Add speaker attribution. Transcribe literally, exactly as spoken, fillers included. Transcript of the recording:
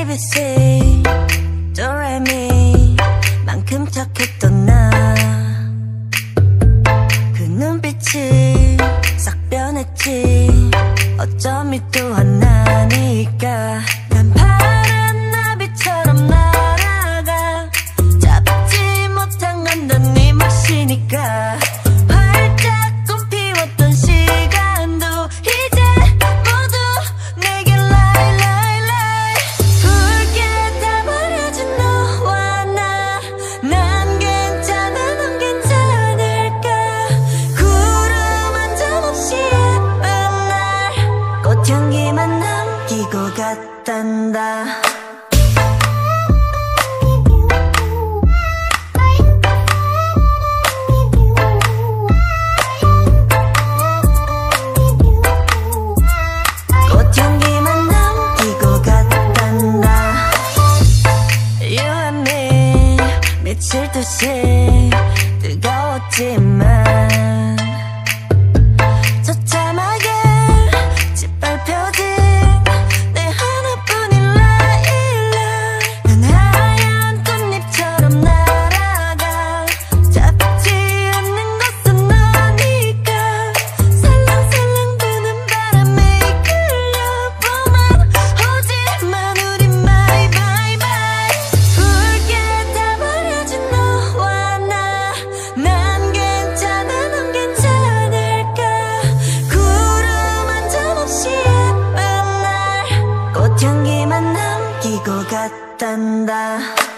Speaker 1: 에이비씨 도레미 만큼 착했던 나 그 눈빛이 싹 변했지 어쩜 이 또한 나니까 난 파란 나비처럼 날아가 잡지 못한 건 넌 네 몫이니까 활짝 꽃 피웠던 시간도 이제 모두 내게 lie lie lie 붉게 다 버려진 너와 나 난 괜찮아 넌 괜찮을까 구름 한 점 없이 예쁜 날 꽃향기만 남기고 갔단다 꽃향기만 남기고 갔단다 You and me 미칠 듯이 뜨거웠지만 처참하게 짓밟혀진 내 하나뿐인 라일락 난 하얀 꽃잎처럼 날아가 잡지 않는 것은 너니까 살랑살랑 부는 바람에 이끌려보만 오지만 우린 bye bye bye 붉게 다 버려진 너와 나 난 괜찮아 넌 괜찮을까 구름 한 점 없이 예쁜 날 꽃향기만 남기고 갔단다